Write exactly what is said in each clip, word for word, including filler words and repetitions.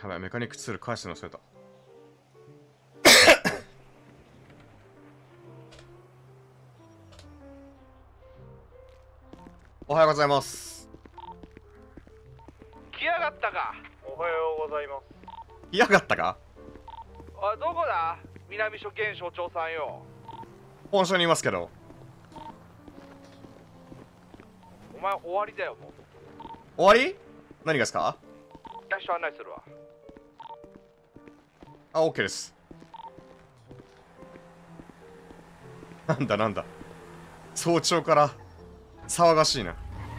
やばい、メカニックツール返すの忘れた。おはようございます。 来やがったか。 おはようございます。 来やがったか。 あ、どこだ南署現署長さんよ。 本署にいますけど。 お前終わりだよ、もう。 終わり？何がですか？ 役所案内するわ。 あ、OK です。なんだなんだ。早朝から騒がしいな。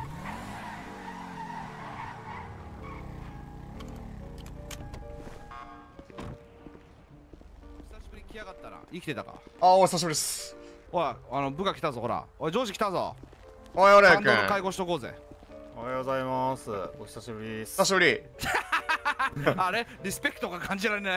久しぶりに来やがったな。生きてたか。 あ、お久しぶりです。 おい、あの部下来たぞ、ほら。おい、上司来たぞ。 おい、おれくん。 感動の介護しとこうぜ。 おはようございます。お久しぶりです。 久しぶり。 あれリスペクトが感じられない。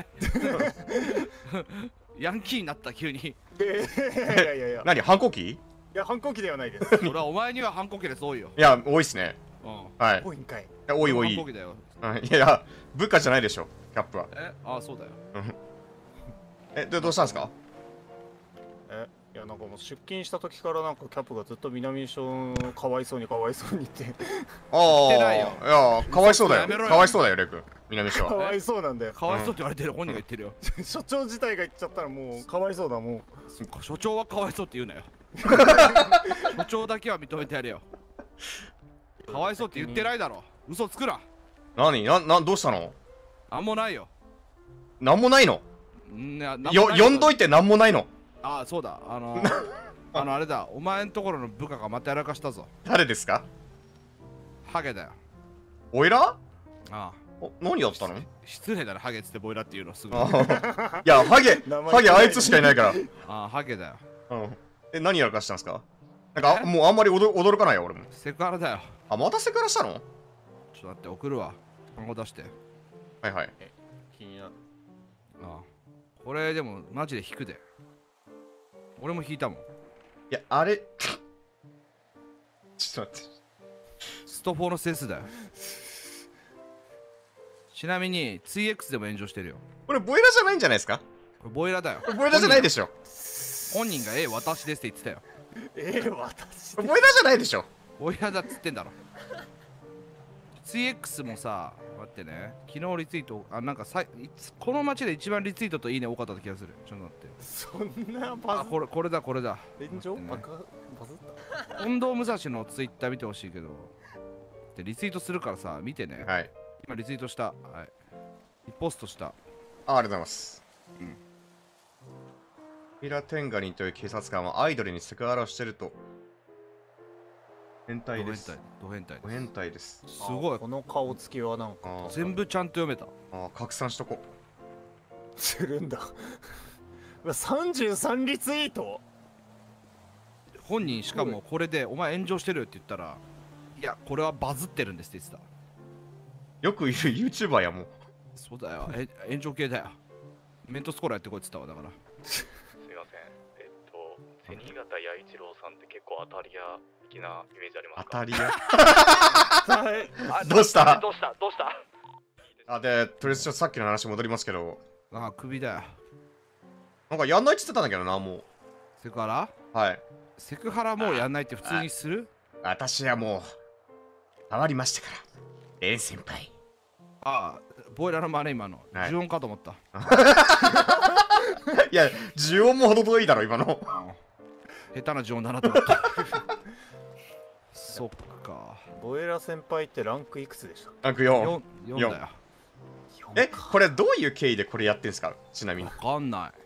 ヤンキーになった急に。 いやいやいやいや。 何、反抗期？ いや、反抗期ではないです。 俺はお前には反抗期です、多いよ。 いや、多いっすね。 うん。 はい。 多いんかい。 いや、多い多い。 反抗期だよ。 いやいや、部下じゃないでしょ、キャップは。 え、あ、そうだよ。 え、で、どうしたんですか？ え、いや、なんかもう出勤した時からなんかキャップがずっと南署かわいそうにかわいそうにってああ、 言ってないよいや、かわいそうだよ。 やめろよかわいそうだよ、レイ君。南署は。 かわいそうなんだよ。 かわいそうって言われてる、本人が言ってるよ。 署長自体が言っちゃったらもうかわいそうだもう。 所長はかわいそうって言うなよ。所長だけは認めてやれよ。かわいそうって言ってないだろ。嘘つくな。 何な、な、どうしたの？ なんもないよ。 なんもないの？ んななんもよ、 ない呼んどいてなんもないの？ ああ、そうだ。あのあのあれだ。お前んところの部下がまたやらかしたぞ。 誰ですか？ ハゲだよ。 おいら？ ああ。 お、何やったの？ 失礼だな、ハゲっつってボイラって言うのすぐ。 ああーいや、ハゲ、 名前ハゲあいつしかいないかあ、ハゲだよ。 ら。うん。え、何やらかしたんですか？なんか、あもうあんまり驚驚かないよ、俺も。 セクハラだよ。 あ、またセクハラしたの？ ちょっと待って、送るわ。単語出して。 はいはい。 気になる。 ああ。これでもマジで引くで。俺も引いたもん。 いや、あれ、ちょっと待って。 ストフォーのセンスだよ。ちなみに ツーエックス でも炎上してるよ。 これ、ボイラじゃないんじゃないですか？ これボイラだよ。 これボイラじゃないでしょ。 本人がええ私ですって言ってたよ。 ええ、私。 これボイラじゃないでしょ。 ボイラだっつってんだろ。ツーエックス もさ、待ってね。昨日リツイート、あ、なんかさいつこの街で一番リツイートといいね多かった気がする。ちょっと待って。 そんなバあ、 ズこれ、これだ、これだ。 炎上待ってねバカバズった近藤武蔵のツイッター見てほしいけど。で、リツイートするからさ、見てね。 はい。 今リツイートした。はい。リポストした。 あ、ありがとうございます。 うんミラ・テンガリンという警察官はアイドルにセクハラをしてると。変態です。 ド変態。 ご変態です。 すごいこ。の顔つきはなんかあー全部ちゃんと読めた。 あー、拡散しとこするんだ。うわさんじゅうさんリツイート。 本人しかもこれでお前炎上してるよって言ったら、いやこれはバズってるんですって言ってた。 う。よくいる YouTuber やもう。 そうだよ、え炎上系だよ。メントスコーラやってこいって言ったわ。だからすみません。えっと、銭形弥一郎さんって結構当たり屋的なイメージありますか？ 当たりや。 はいあどうしたどうしたどうしたあ、で、とりあえずちょっとさっきの話戻りますけど、 ああ首だよ。 なんかやんないって言ってたんだけどな、もセクハラう。はい。 セクハラもうやんないって普通にする？ 私はもう、変わりましたから。レン先輩。 ああボイラーのマネ今の、 はい呪音かと思った。 いや、呪音も程遠いだろ、今の。 下手な呪音だなと思った。そっか。 ボエラ先輩ってランクいくつでした？ ランクよん。 よん、よんだよ。 え、これどういう経緯でこれやってんすか？ちなみにわ。かんない。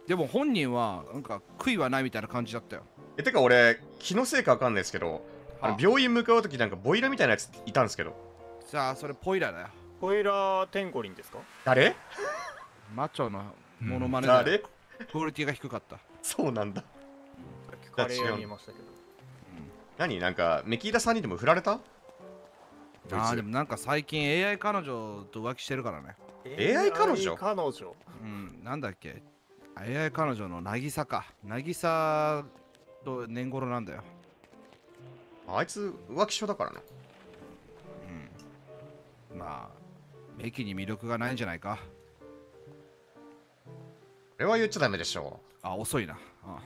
でも本人はなんか悔いはないみたいな感じだったよ。 え、てか俺、気のせいかわかんないですけど、あのあ病院向かうときなんかボイラみたいなやついたんですけど。 じゃあそれポイラだよ。 ボエラテンゴリンですか？ 誰？ マッチョのモノマネだよ。 誰？ クオリティが低かった。 そうなんだ。 カレー屋にいましたけど。 何なんか、メキーダさんにでも振られた？ ああでもなんか最近 エーアイ 彼女と浮気してるからね。 エーアイ 彼女エーアイ 彼女うんなんだっけ エーアイ 彼女の渚か。渚と年頃なんだよ。 あいつ浮気症だからな。 うんまあメキに魅力がないんじゃないか。 これは言っちゃダメでしょあ、遅いな。あ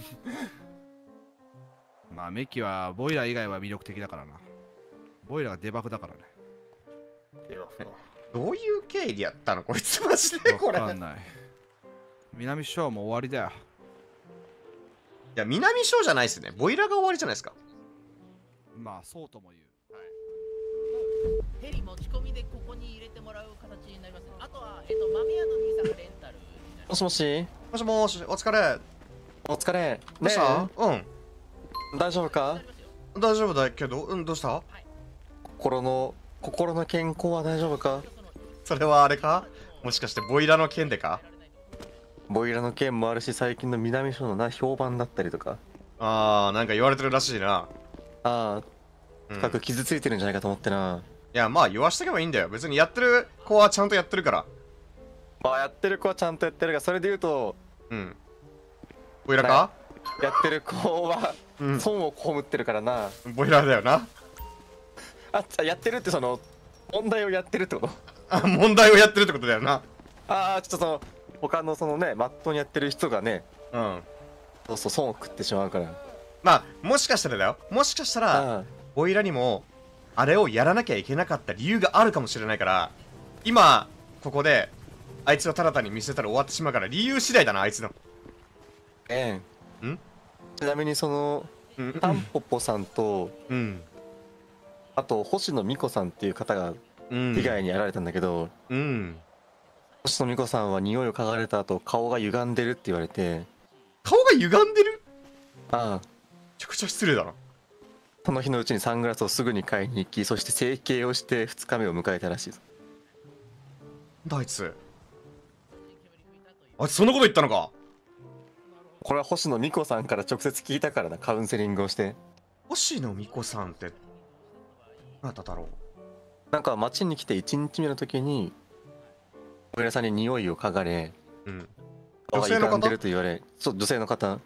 まあ、メキはボイラー以外は魅力的だからな。ボイラーがデバフだからね。 デバフか。 う。どういう経緯でやったのこいつマジでこれ。いわかんない。南ショーも終わりだよ。 や、南小じゃないっすね。ボイラーが終わりじゃないですか。 まあ、そうとも言う。 ヘリ持ち込みでここに入れてもらう形になりますね。あとは、えっと、豆屋の兄さんがレンタルになります。 もしもし、 もしもし、お疲れ。 お疲れ。 どうした、 ねうん。 え大丈夫か？ 大丈夫だけど、うん、どうした心の、心の健康は大丈夫か？ それはあれかもしかしてボイラーの件でか？ ボイラの件もあるし、最近の南署のな、評判だったりとか。 あー、なんか言われてるらしいな。 ああ、 うん、 深く傷ついてるんじゃないかと思ってな。 いや、まあ言わしとけばいいんだよ。別にやってる子はちゃんとやってるから。 まあ、やってる子はちゃんとやってるが、それで言うと、 うん。ボイラーか、 やってる子は、 うん。 損を被ってるからな。 ボイラーだよな。 あ、やってるってその、問題をやってるってこと？ あ、問題をやってるってことだよな。 ああ、ちょっとその、他のそのね、まっとうにやってる人がね、 うん。 そうそう、損を食ってしまうから。 まあ、もしかしたらだよ。もしかしたら、 ああ、 ボイラーにも、あれをやらなきゃいけなかった理由があるかもしれないから、今、ここで、あいつをただ単に見せたら終わってしまうから、理由次第だな、あいつの。 ええ。 んちなみにその、 うん。 タンポポさんと、 うん。 あと星野美子さんっていう方がうん。 被害に遭われたんだけど、 うん。 星野美子さんは匂いを嗅がれた後顔が歪んでるって言われて、 顔が歪んでる？ ああ、 めちゃくちゃ失礼だな。 その日のうちにサングラスをすぐに買いに行き、そして整形をしてふつかめを迎えたらしいです。 なんだあいつ。あいつそんなこと言ったのか？ これは星野美子さんから直接聞いたからな、カウンセリングをして。 星野美子さんって、どなただろう？ なんか街に来ていちにちめの時に、お偉さんに匂いを嗅がれ、 うん。 顔が女性の方歪んでると言われ、そう、女性の方、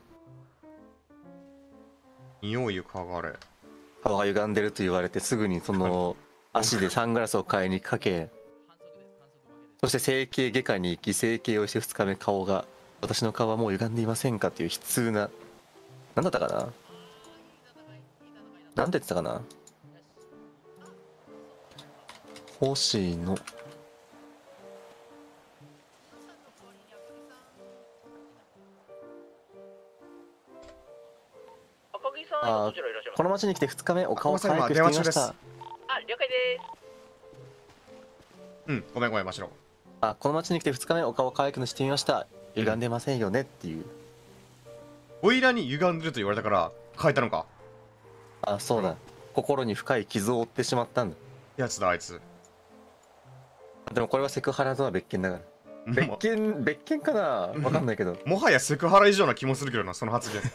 匂いを嗅がれ。 顔が歪んでると言われて、すぐにその足でサングラスを買いにかけ、そして整形外科に行き、整形をしてふつかめ、顔が、私の顔はもう歪んでいませんかっていう悲痛な、なんだったかな、なんて言ってたかな、星野、 赤木さん、 あー今どちらいらっしゃいますこの町に来てふつかめ、お顔を可愛くしてみ電話ました。 中ですあ、了解です。 うん、ごめんごめん、ましろ。 あ、この町に来てふつかめ、お顔を可愛くしてみました。歪んでませんよねっていう。 ボイラーに歪んでると言われたから変えたのか？ あ、そうだ。心に深い傷を負ってしまったんだ。 やつだあいつ。 でもこれはセクハラとは別件だから。別も件、別件かな、わかんないけど。 もはやセクハラ以上な気もするけどな、その発言。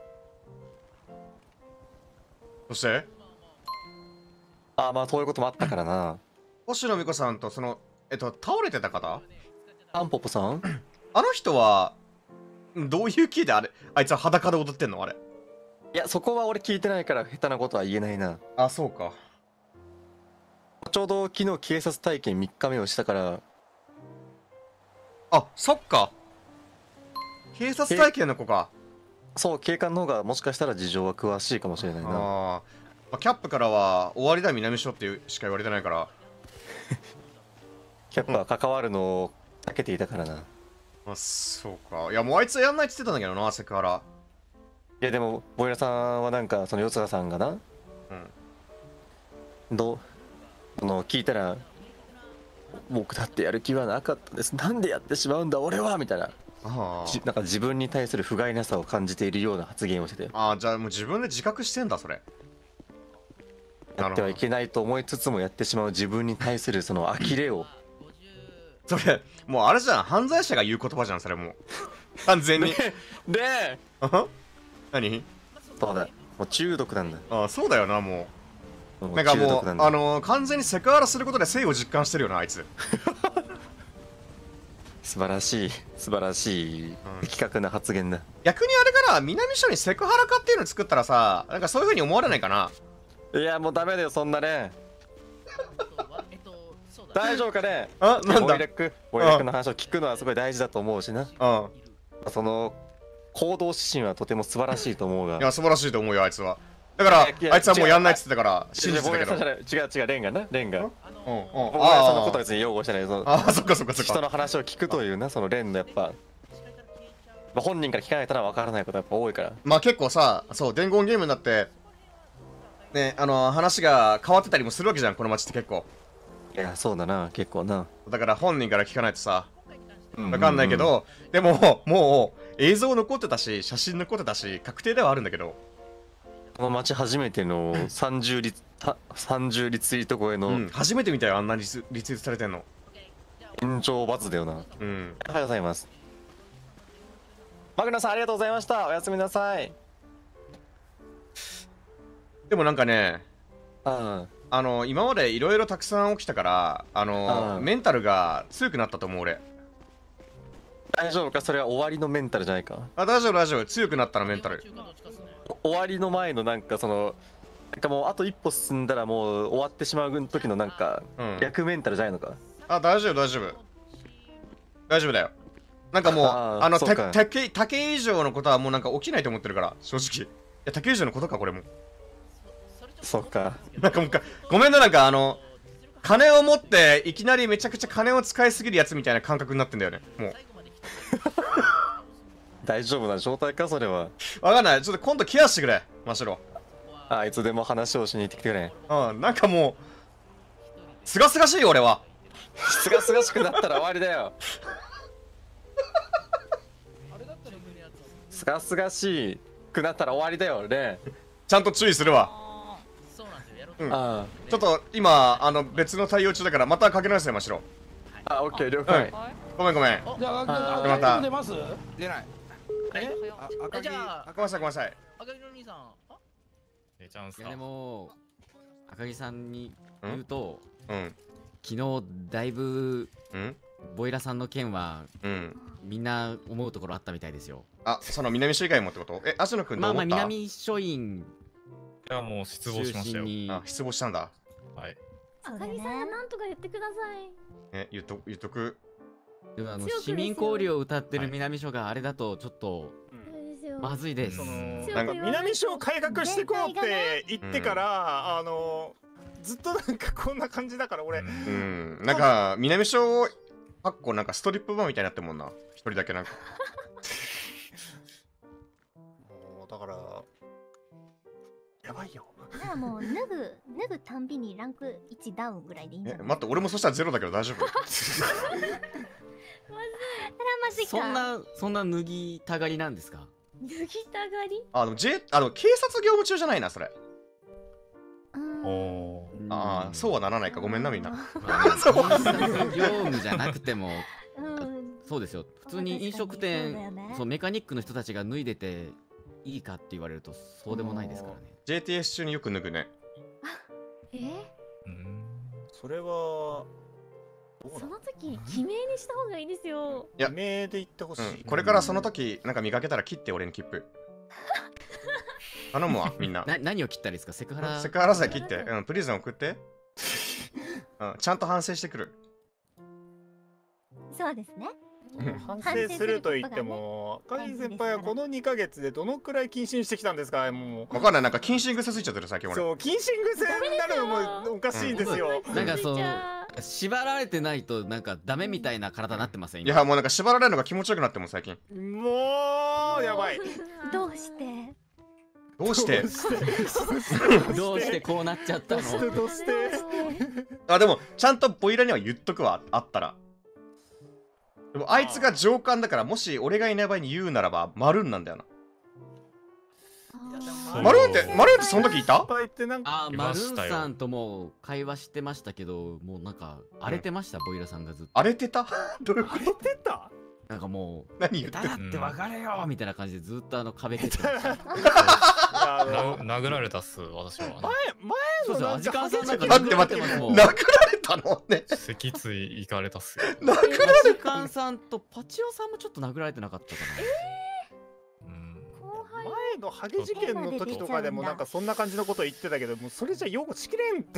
そしてあ、まあそういうこともあったからな。 星野美子さんとそのえっと倒れてた方、 タンポポさん、 あの人はどういう気であれあいつは裸で踊ってんのあれ？ いや、そこは俺聞いてないから下手なことは言えないな。 あ、そうか。 ちょうど昨日警察体験みっかめをしたから、 あ、そっか。警察体験の子か。 そう警官の方がもしかしたら事情は詳しいかもしれないな。 あー、まあ、キャップからは終わりだ南署っていうしか言われてないから。 キャップは関わるのを避けていたからな。 あ、そうか。いやもうあいつやんないって言ってたんだけどな、セクハラ。 いやでもボイラさんはなんかその四葉さんがな、 うん。 どうその聞いたら、僕だってやる気はなかったです、なんでやってしまうんだ俺はみたいな、 あじなんか自分に対する不甲斐なさを感じているような発言をしてて、 あ。あー、じゃあもう自分で自覚してんだそれ。 やってはいけないと思いつつもやってしまう自分に対するその呆れをそれもうあれじゃん、犯罪者が言う言葉じゃんそれもう。完全に。 で、 あ何？ そうだ、もう中毒なんだ。 ああ、そうだよな、もう。 もうなんかもう、 中毒なんだあのー、完全にセクハラすることで性を実感してるよな、あいつ。 素晴らしい素晴らしい的確な発言だ。 逆にあれから、南署にセクハラ課っていうの作ったらさ、なんかそういう風に思われないかな。 いやもうダメだよそんなね。 あとはえっと、そう大丈夫かね。 あ、なんだ。 ボイレックボイレックの話を聞くのはすごい大事だと思うしな。 うん。 その行動指針はとても素晴らしいと思うが。 いや、素晴らしいと思うよ、あいつは。だから、 いやあいつはもうやんないっつってたから、信じてたけど。 ボイレックさんじゃない違う違う、レンがな、レンが。 うん、うん。 僕はそのことはあ別に擁護してない。そのあ、あ、そっかそっかそっ人か。 の話を聞くというな、そのレンのやっぱ、まあ本人から聞かないと分からないことやっぱ多いから。 まあ結構さ、そう、伝言ゲームになって、ね、あの、話が変わってたりもするわけじゃん、この街って結構。 いや、そうだな、結構な。 だから本人から聞かないとさ、 わわかんないけど、でも、もう、映像残ってたし、写真残ってたし、確定ではあるんだけど、 この街初めてのさんじゅうリたさんじゅうリツイート超えのうん、初めて見たよ、あんなリツリツイートされてんの。 延長バズだよな。 うん。 おはようございます。マグナさんありがとうございました。おやすみなさい。 でもなんかね、 ああの、今までいろいろたくさん起きたから、あの、 うんメンタルが強くなったと思う、俺。 大丈夫か、それは終わりのメンタルじゃないか。 あ、大丈夫、大丈夫。強くなったらメンタル。 終わりの前のなんかそのなんかもうあと一歩進んだらもう終わってしまう時のなんかうん。 逆メンタルじゃないのか。 あ、大丈夫、大丈夫。大丈夫だよ。なんかもう、 あーあの、 そうかた竹、竹以上のことはもうなんか起きないと思ってるから、正直。いや、竹以上のことか、これも。 そっか。 なんかもうか、ごめんな、なんかあの、金を持って、いきなりめちゃくちゃ金を使いすぎるやつみたいな感覚になってんだよね、もう。 大丈夫な状態かそれは。 わかんない。ちょっと今度ケアしてくれ、マシロ。 あいつでも話をしに行ってきてくれ。 うん、なんかもう、すがすがしいよ、俺は。 すがすがしくなったら終わりだよ。すがすがしくなったら終わりだよね。 ちゃんと注意するわ。 そうなんですよ、やろううんあちょっと今、あの、別の対応中だから、またかけ直せよ、マシロ。 あ、あオッケー了はい解。 ごめんごめん。 じゃあ、 ああまた出ます出ない。 えあ赤木じゃああ、ごめんなさい、ごめんなさい。 赤木の兄さんあえチャンスいやでも赤木さんにうん言うとうん。 昨日だいぶうんボイラさんの件はうん。 みんな思うところあったみたいですよ。 あ、その南署以外もってことえ、芦野くんどまあまあう思った、 南署員いやもう失望中しましたよ心にあ、失望したんだ。 はい赤木さんがなんとか言ってください。 え、言っと、言っとく。 でもあの強くですよ市民交流を歌ってる南署があれだとちょっとそうですよ。 まずいです。 その強なんかく言わないと南署を改革していこうって言ってから、あのずっとなんかこんな感じだから俺、 うん。なんか、南署、かっこなんかストリップバーみたいになってんもんな。一人だけなんか。 もうだからやばいよ。 じゃあもう脱ぐ脱ぐたんびにランクいちダウンぐらいでいいんじゃえ、 ない？ 待って、俺もそしたらゼロだけど大丈夫それはまずいか。 そんなそんな脱ぎたがりなんですか？ 脱ぎたがり？ あの、J、あの、警察業務中じゃないな、それ。 うんおーああ、そうはならないか。ごめんな、みんな。 まあ警察業務じゃなくてもうん。 そうですよ。普通に飲食そうだよ店ねそうメカニックの人たちが脱いでていいかって言われるとそうでもないですからね。 ジェーティーエス 中によく脱ぐね。 え？ うんそれはどうなのその時記名にした方がいいですよ。 いや偽名で言ってほしい、 うん。これからその時、なんか見かけたら切って、俺に切符。頼むわ、みんな。 な何を切ったらいいですか？セクハラ。 セクハラ罪切って。うん、プリズン送って。うん、ちゃんと反省してくる。 そうですね。 反省すると言っても赤木先輩はこのにかげつでどのくらい謹慎してきたんですか？もうわかんない、なんか謹慎癖ついちゃってる、最近俺。 そう謹慎癖になるのもおかしいんですよ、 なんかそうじゃあ縛られてないとなんかダメみたいな体になってません今。 いや、もうなんか縛られるのが気持ちよくなっても最近。 もうやばいどうして？ どうしてどうしてこうなっちゃったどうしての？ どうしてあ、でも、ちゃんとボイラには言っとくわ、あったら。でも、あいつが上官だから、もし俺がいない場合に言うならば、マルーンなんだよな。 そうマルーンって、マルーンってその時いたいっぱいってなんかあー、 いマルましたよーンさんとも会話してましたけど、もうなんか荒れてました、ボイラさんがずっと。 荒れてたどういうこと荒れてたなんかもう、 何言ってるだって別れよみたいな感じでずっとあの壁蹴ってました。 あのな殴られたっす私は前前そうですよ、アジカンさんなんか待って待って、 もん殴られたのね。 脊椎行かれたっすよ殴らアジカンさんとパチオさんもちょっと殴られてなかったかな。 うん後輩前前のハゲ事件の時とかでもなんかそんな感じのこと言ってたけど、もうそれじゃ擁護しきれんって。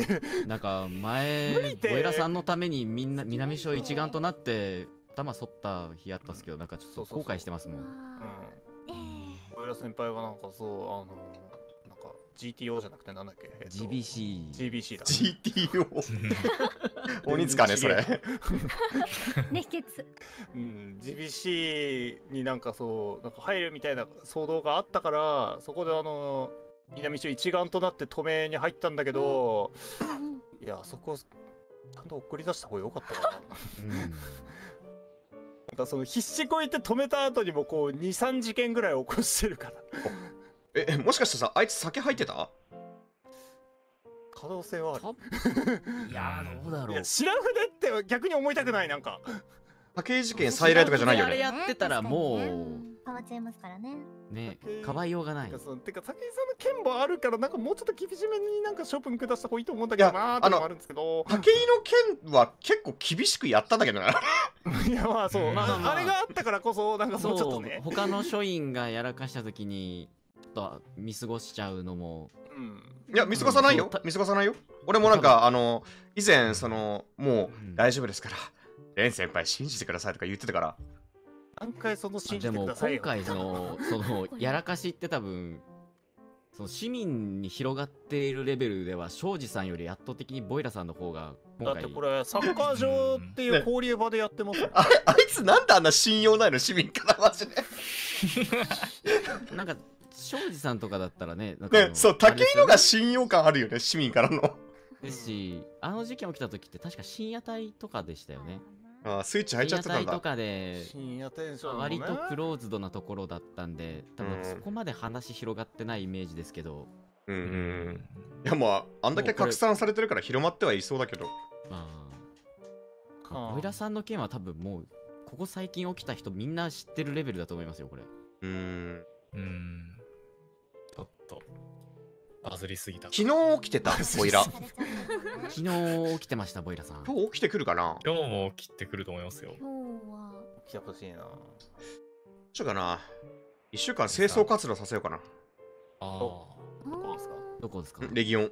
なんか前無理でボイラさんのためにみんな南署一丸となって頭剃った日あったっすけど、なんかちょっと後悔してますもん。 うん。ボイラ先輩がなんかそう、あのなんか ジーティーオー じゃなくてなんだっけ、えっとジービーシー。 ジービーシー だ。 ジーティーオー 鬼塚ねそれ。 熱血。 うん、ジービーシー になんかそうなんか入るみたいな騒動があったから、そこであの南署一丸となって止めに入ったんだけど、いやそこちゃんと送り出した方が良かったかな。 うんなんかその必死こいて止めた後にもこうにさん事件ぐらい起こしてるから。 ええもしかしてさあいつ酒入ってた？ 可能性はある。 いやーどうだろういや。白筆って逆に思いたくない。なんか酒事件再来とかじゃないよあれね。 やってたらもう変わっちゃいますからね。 ねかばいようがないなんか。そのてか武井さんの件もあるから、なんかもうちょっと厳しめになんか処分下した方がいいと思うんだけどなーってのもあるんですけど。 武井の件は結構厳しくやったんだけどな。 いやまあそう、 まあまあまああれがあったからこそなんかもうちょっとね。 他の署員がやらかした時にちょっと見過ごしちゃうのも。 うんいや見過ごさないよ、見過ごさないよ。俺もなんかあの以前そのもう大丈夫ですからレン先輩信じてくださいとか言ってたから。 何回その信じでもてくださいよ。 今回そのそのやらかしって多分その市民に広がっているレベルでは庄司さんより圧倒的にボイラさんの方が今回だってこれサッカー場っていう交流場でやってますよ。 あれあいつなんであんな信用ないの市民からマジで。 なんか庄司さんとかだったらねなんかあのねそう武井のが信用感あるよね市民からの。 ですし、あの事件起きた時って確か深夜帯とかでしたよね。 あスイッチ入っちゃってたんだ。 深夜帯とかで深夜テンションのね。 割とクローズドなところだったんで多うん分そこまで話広がってないイメージですけど、 うんうんうんいやまああんだけ拡散されてるから広まってはいそうだけど。 まあ、 はあボイラさんの件は多分もうここ最近起きた人みんな知ってるレベルだと思いますよこれ。 うーんうんちょっとバズりすぎた。 昨日起きてたボイラ。 昨日起きてましたボイラさん。 今日起きてくるかな。 今日も切ってくると思いますよ。 今日は来てほしいな。 どうしようかな。いっしゅうかん清掃活動させようかな。 ああ。 どこですか。 どこですか？ レギオン。 い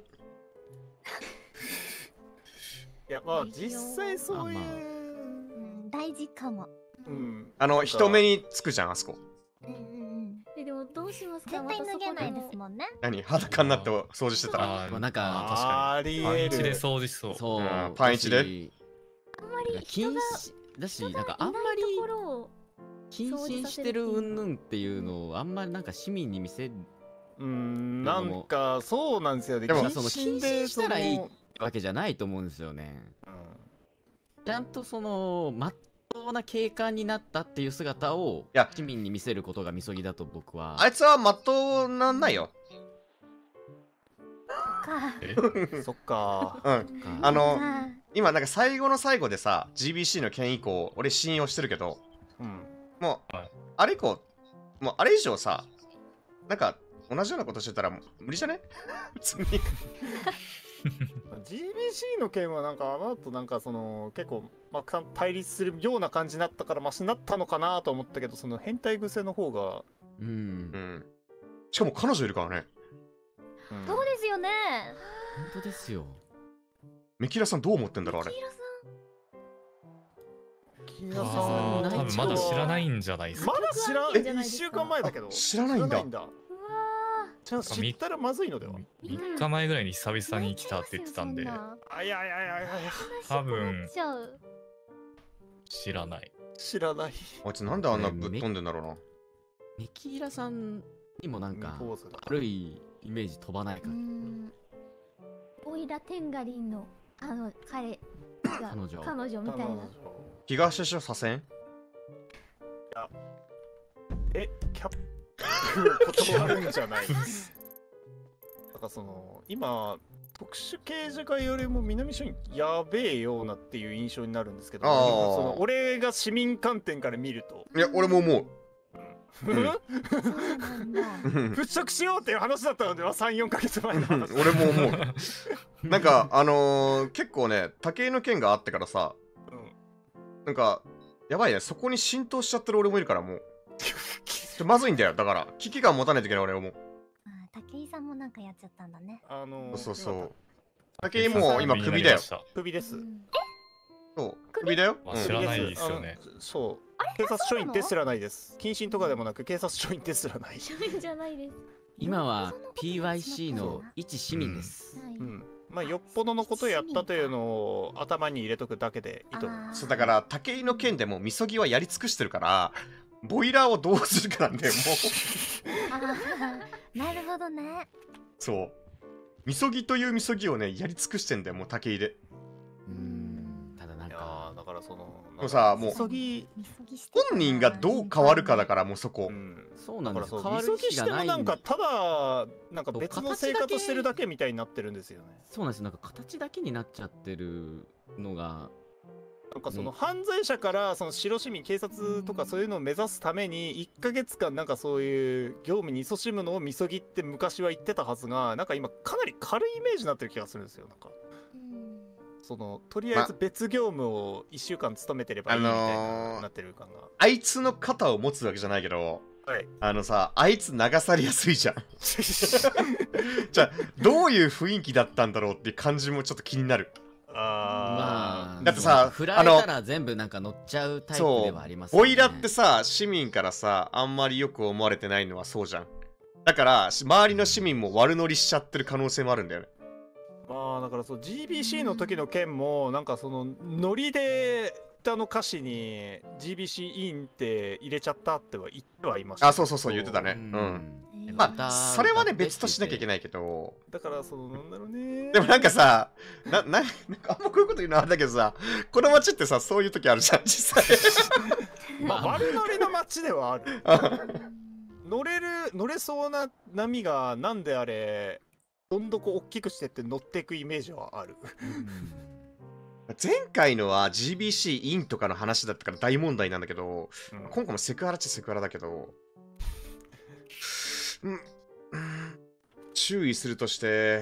やまあ実際そういう、 あまあうん大事かも。 うんあの人目につくじゃんあそこ。 うんうんうん。 えでもどうしますか？ 絶対脱げないですもんね。 何裸になって掃除してたら。 あまあなんかありパンえチでる。 掃除しそう。 そううんパンイチでだしあんまり禁人が止だし人がなんかあんまりいないところを謹慎してるうんぬんっていうのをあんまりなんか市民に見せるうんなんかそうなんですよね。 でもその謹謹慎で慎したらいいそのわけじゃないと思うんですよね。 うんちゃんとそのまっとうな警官になったっていう姿をいや市民に見せることがみそぎだと僕は。 あいつはまっとうなんないよ。 か。 そっか。 うん。 かあのか今なんか最後の最後でさ ジービーシー の件以降俺信用してるけどうん。 もう、 はいあれ以降もうあれ以上さなんか同じようなことしてたらもう無理じゃね普通に。 ジービーシー の件はなんかあの後なんかその結構まあ対立するような感じになったからマシになったのかなと思ったけど、その変態癖の方が、 うんう。ん。しかも彼女いるからね。 うんそうですよね。 本当ですよ。 メキラさんどう思ってんだろうあれ。 キラさんああ、多分まだ知らないんじゃないですか。 まだ知らん。 いいんじゃないですかいっしゅうかんまえだけど。 知らないんだ知らじゃあ知ったらまずいのでは。 みっかまえぐらいに久々に来たって言ってたんで、 あいやいやいやいやいや多分ちゃう。 知らない。 知らない。 あいつなんであんなぶっ飛んでんだろうな。 メキーラさんにもなんかポーズだ悪いイメージ飛ばないかう。んオイラテンガリンのあの彼が彼女彼女みたいな。 東署左遷。 え、キャップ言葉あるんじゃない。だからその今特殊刑事課よりも南署にやべえようなっていう印象になるんですけど、 あーその俺が市民観点から見ると、 いや俺も思う。 うんそうなんだ。 うん払拭しようっていう話だったのではさん、よんかげつまえの話。 俺も思う。なんかあのー、結構ね武井の件があってからさうんなんかやばいねそこに浸透しちゃってる俺もいるからもうちょまずいんだよ。だから危機感持たないといけない俺はもう。 あ、武井さんもなんかやっちゃったんだね。 あのー、 そうそう武井も今首だよ。 首です。 そう首だよ。 知らないですよね。 そう警察署員ですらないです。謹慎とかでもなく警察署員ですらない。 署員じゃないです。 今は ピーワイシー の一市民です。 うん、まあよっぽどのことをやったというのを頭に入れとくだけでいいと思います。 そうだから武井の件でもみそぎはやり尽くしてるからボイラーをどうするかなんだよもう。なるほどね。 そうみそぎというみそぎをねやり尽くしてんだよもう武井で。 うーんただなんかだからそのもうさもう本人がどう変わるかだからもうそこ。 そうなんですよ。 変わる気がない。なんかただなんか別の生活してるだけみたいになってるんですよね。 そうなんです。なんか形だけになっちゃってるのが。 なんかその犯罪者からその白市民警察とかそういうのを目指すためにいっかげつかんなんかそういう業務に勤しむのをみそぎって昔は言ってたはずがなんか今かなり軽いイメージになってる気がするんですよ。なんかそのとりあえず別業務をいっしゅうかん勤めてればいいみたいななってる感が、 あいつの肩を持つわけじゃないけど、 はい、あのさあいつ流されやすいじゃんじゃあどういう雰囲気だったんだろうっていう感じもちょっと気になる。 あまあだってさ振られたら全部なんか乗っちゃうタイプではありますよね。ボイラってさ市民からさあんまりよく思われてないのはそうじゃん。だから周りの市民も悪乗りしちゃってる可能性もあるんだよね。 まあだからそう ジービーシー の時の件もなんかそのノリで歌の歌詞に ジービーシー インって入れちゃったっては言ってはいました。 あそうそうそう言ってたね。うん、うん、まあそれはね別としなきゃいけないけど、 だからそのなんだろうね。 でもなんかさなななんかあんまこういうこと言うのはあれだけどさこの街ってさそういう時あるじゃん実際まあ悪ノリの街ではある乗れる乗れそうな波がなんであれどんどこ大きくしてって乗っていくイメージはある前回のは ジービーシー インとかの話だったから大問題なんだけど、うん、今回もセクハラっちゃセクハラだけど、うん、注意するとして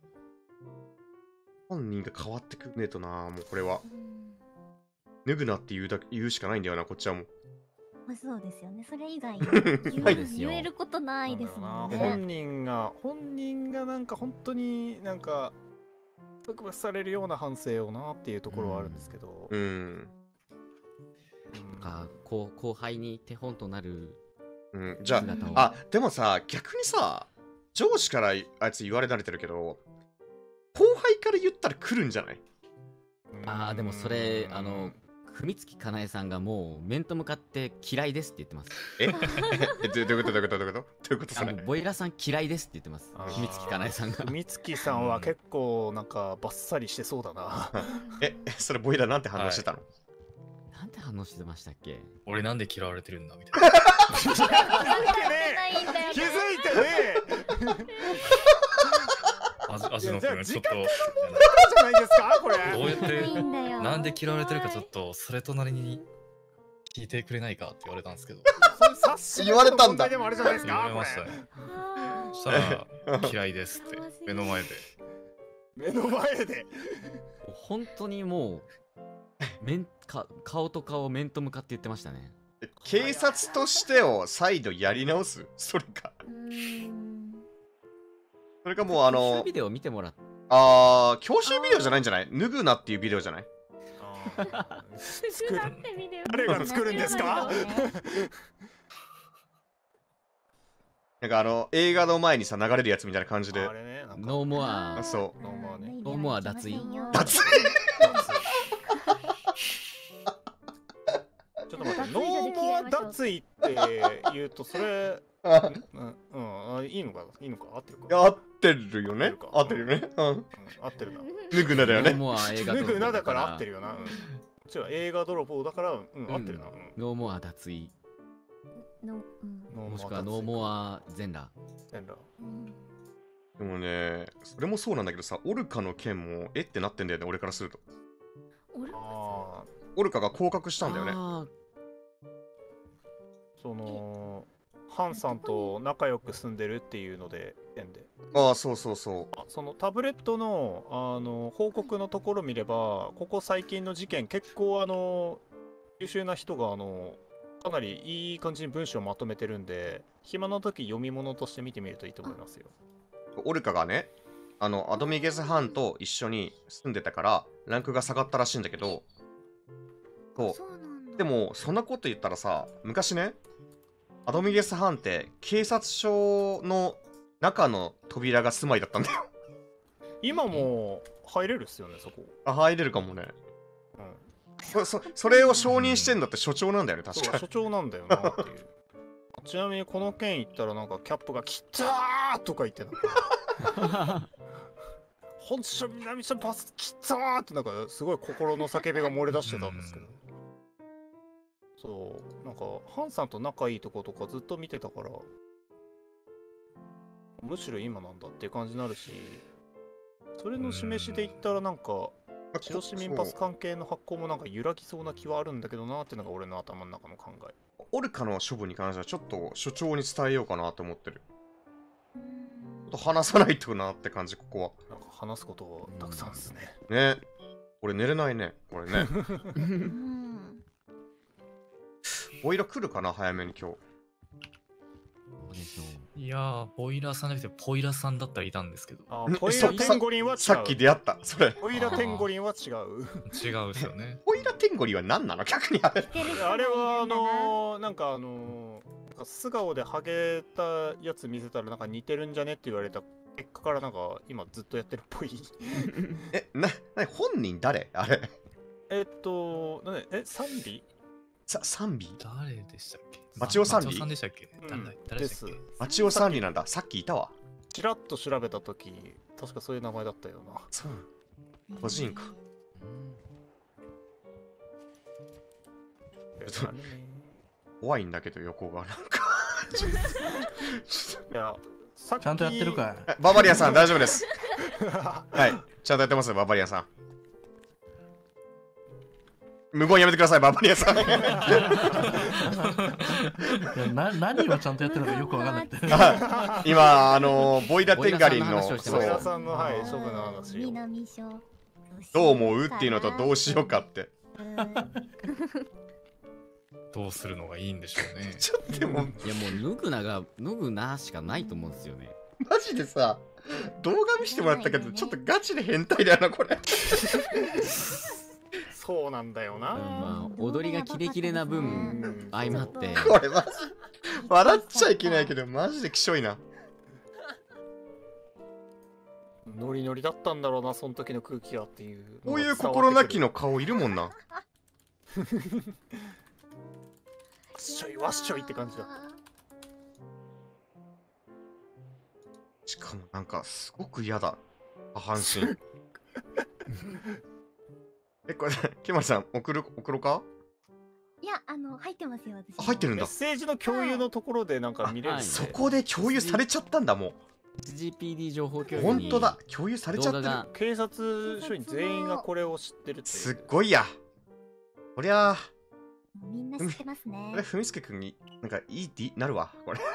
本人が変わってくんねえとな。もうこれは脱ぐなって言うだ言うしかないんだよなこっちはもう。 まあそうですよね。それ以外言, 言えることないですもんね。 本人が本人がなんか本当になんか特別されるような反省をなっていうところはあるんですけど、 うん、うんなんか後後輩に手本となる、 うん、じゃああでもさ逆にさ上司からあいつ言われ慣れてるけど後輩から言ったら来るんじゃない？ ああでもそれあの文月かなえさんがもう面と向かって嫌いですって言ってます。 ええどういうことどういうことどういうことどういうことそれ？ ボイラさん嫌いですって言ってます。文月かなえさんが。 文月さんは結構なんかバッサリしてそうだな。 えそれボイラなんて反応してたの？はい、 なんて反応してましたっけ？ 俺なんで嫌われてるんだみたいな。 気づいてね。気づいてね。 味の君ちょっとじゃないですかこれ。 どうやってなんで嫌われてるかちょっっとそれとなりに聞いてくれないかって言われたんですけど。 言われたんだ。 言われましたね。そしたら嫌いですって目の前で。 目の前で。 本当にもう面か顔と顔面と向かって言ってましたね。 警察としてを再度やり直す？それか。それかもうあの教習ビデオ見てもらっああ教習ビデオじゃないんじゃない？脱ぐなっていうビデオじゃない？ 作る誰が作るんですか？ なんかあの映画の前にさ流れるやつみたいな感じでノーモアそうノーモア脱衣脱衣ちょっと待ってノーモア脱衣って言うとそれうんうん、いいのかいいのか合ってるか合ってるよね合ってるよねうん、 合ってるな脱ぐなだよね脱ぐなだから合ってるよな違う映画泥棒だからうん合ってるなノーモア脱衣もしくはノーモア全裸全裸でもねそれもそうなんだけどさオルカの件もえってなってんだよね俺からするとオルカが降格したんだよねそのハンさんと仲良く住んでるっていうので点でああそうそうそうそのタブレットのあの報告のところ見ればここ最近の事件結構あの優秀な人があのかなりいい感じに文章をまとめてるんで、暇な時読み物として見てみるといいと思いますよ。 オルカがね、あの、アドミゲスハンと一緒に住んでたから、ランクが下がったらしいんだけど、そう。でも、そんなこと言ったらさ、昔ね、アドミゲスハンって警察署の中の扉が住まいだったんだよ。 今も入れるっすよね、そこ。 あ、入れるかもね。 うん。 そ, そ, それを承認してんだって所長なんだよね、確かに。 所長なんだよなっていう。ちなみにこの件行ったらなんかキャップが「きったー!」とか言ってた。本署南署パスきったーってなんかすごい心の叫びが漏れ出してたんですけど。そうなんかハンさんと仲いいとことかずっと見てたから、むしろ今なんだっていう感じになるし、それの示しで言ったらなんか白市民パス関係の発行もなんか揺らぎそうな気はあるんだけどなっていうのが俺の頭の中の考え。 オルカの処分に関してはちょっと所長に伝えようかなと思ってる。ちょっと話さないとなって感じ、ここは。 なんか話すことたくさんですね。 ね。俺寝れないね、これね。ボイラ来るかな、早めに今日。 いやー、ボイラーさんじゃなくてポイラさんだったらいたんですけど。 あ、ポイラテンゴリンは違う。 さっき出会った、それ。 ポイラテンゴリンは違う。 違うですよね。 ポイラテンゴリンは何なの、逆にあれ。 あれはあのー、なんかあのー、素顔でハゲたやつ見せたらなんか似てるんじゃねって言われた結果からなんか今ずっとやってるっぽい。 え、な、な、本人誰あれ。 えっと、なえ、サンビさ、サンビ誰でしたっけ？ マチオサンリさんでしたっけ？誰でしたっけ？ マチオサンリなんだ。さっきいたわ。 チラッと調べたとき、確かそういう名前だったよな。 そう。個人か。怖いんだけど、横がなんか。 いや、 さっきちゃんとやってるかい？ ババリアさん、大丈夫です。はい。ちゃんとやってますよ、ババリアさん。無言やめてください、ババリアさん。いやな何をちゃんとやってるのかよくわかんないって。 今、あのー、ボイラテンガリンの、 ボイラさんの、はい、処分の話。 南署。 どう思うっていうのとどうしようかって。 どうするのがいいんでしょうね。 ちょっとでも、 いやもう脱ぐなが脱ぐなしかないと思うんですよね。 マジでさ、動画見せてもらったけど、ちょっとガチで変態だよな、これ。 そうなんだよな。 まあ踊りがキレキレな分相まって。 これマジ笑っちゃいけないけどマジできしょいな。 ノリノリだったんだろうな、その時の空気はっていう。 こういう心なきの顔いるもんな。わっしょいわっしょいって感じだ。 しかもなんかすごく嫌だ。下半身。え、これ、ケマリさん、送る、送ろうか？ いや、あの、入ってますよ、私。 入ってるんだ。 メッセージの共有のところでなんか見れるんで。 そこで共有されちゃったんだ、もう。 エスジーピーディー 情報共有本当だ、共有されちゃってる。 警察署員全員がこれを知ってるって。 すっごいや。こりゃあ。 みんな知ってますね。 これ、ふみすけくんに、なんかいいってなるわ、これ。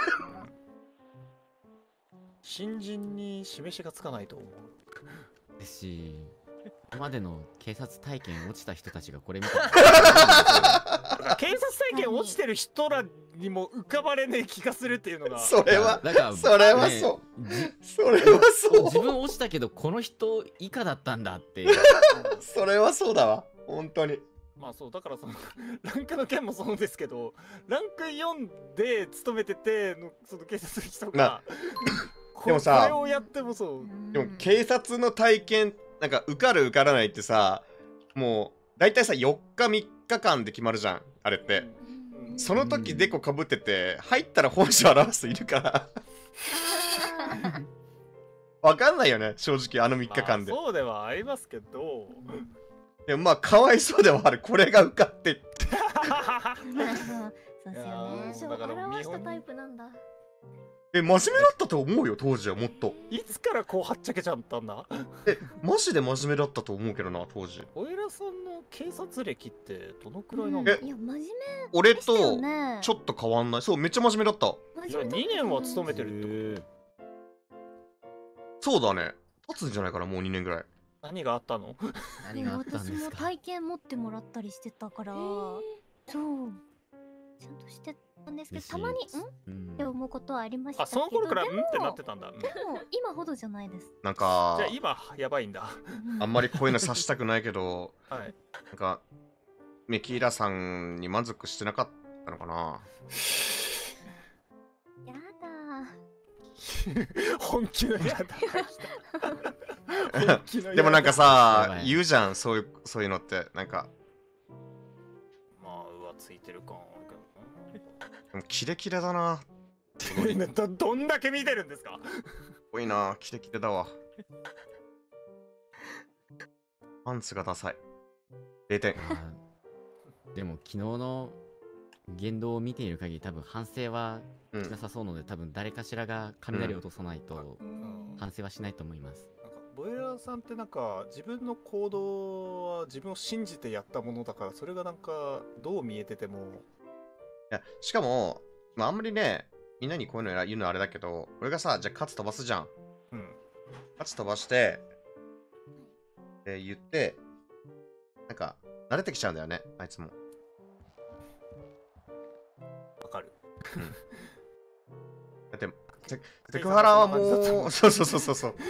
新人に示しがつかないと思う。 ですし、今までの警察体験落ちた人たちがこれ見たら警察体験落ちてる人らにも浮かばれねえ気がするっていうのが。 それはだからそれはそう、ね、それはそう。 自分落ちたけどこの人以下だったんだってそれはそうだわ、本当に。 まあそうだからそのランクの件もそうですけど、ランクよんで勤めててのその警察の人がでもさ、 これをやってもそう。 でも警察の体験なんか受かる受からないってさ、もう大体さよっかみっかかんで決まるじゃん、あれって。その時デコかぶってて入ったら本性表す人いるからわかんないよね、正直あのみっかかんで。 まあ、そうではありますけど、 でもまあかわいそうではある、これが受かってってそうですよね。そう表したタイプなんだ。 え、真面目だったと思うよ、当時はもっと。 いつからこうはっちゃけちゃったんだ。 え、マジで真面目だったと思うけどな、当時。 おいらさんの警察歴ってどのくらいなんだ。 いや、真面目。 俺とちょっと変わんない。そう、めっちゃ真面目だった。 いや、にねんは勤めてるって。 そうだね。経つんじゃないかな、もうにねんぐらい。 何があったの？ 何があったんですか？ 私も体験持ってもらったりしてたから、そう。 ちゃんとしてたんですけど、たまにんって思うことはありましたあ、 けど。 その頃からんでもってなってたんだ。うんでも今ほどじゃないです。 なんかじゃあ今やばいんだ。 あんまりこういうのさしたくないけど、 はい。 なんかメキーラさんに満足してなかったのかな。 やだ本気のやだ。 でもなんかやさばい言うじゃん、そういうそういうのってなんかまあ浮ついてる感はあるでもキレキレだな。 けど。どどんだけ見てるんですか。 多いな、キレキレだわ。パンツがダサい。れいてん。 あーでも昨日の言動を見ている限り多分反省はしなさそうので、多分誰かしらが雷を落とさないと反省はしないと思います。 なんかボイラーさんってなんか自分の行動は自分を信じてやったものだから、それがなんかどう見えてても。 いやしかも、まあ、あんまりねみんなにこういうの言うのはあれだけど、俺がさじゃあカツ飛ばすじゃん。 うん。 カツ飛ばしてえー言ってなんか慣れてきちゃうんだよね、あいつも。 わかる。 だってセセクハラはもうそうそうそうそうそう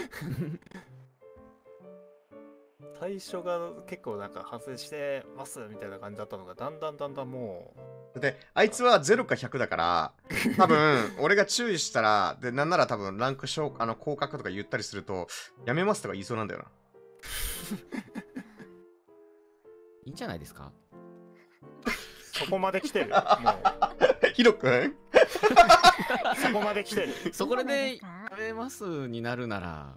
最初が結構なんか反省してますみたいな感じだったのが、だんだんだんだんもであいつはゼロかひゃくだから多分俺が注意したらでなんなら多分ランク昇あの降格とか言ったりするとやめますとか言いそうなんだよな。 いいんじゃないですか。 そこまで来てる。もヒロくんうそこまで来てる。 そこでやめますになるなら、